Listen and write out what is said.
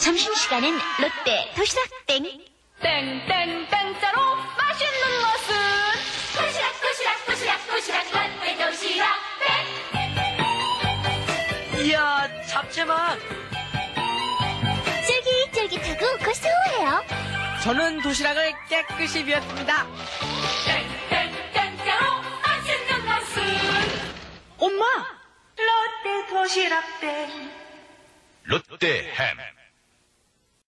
점심시간은 롯데 도시락땡. 땡땡땡자로 맛있는 것은 도시락 도시락 도시락 도시락 롯데 도시락땡. 이야, 잡채맛. 쫄깃쫄깃하고 고소해요. 저는 도시락을 깨끗이 비웠습니다. 땡땡땡자로 맛있는 것은 엄마! 롯데 도시락땡. 롯데 햄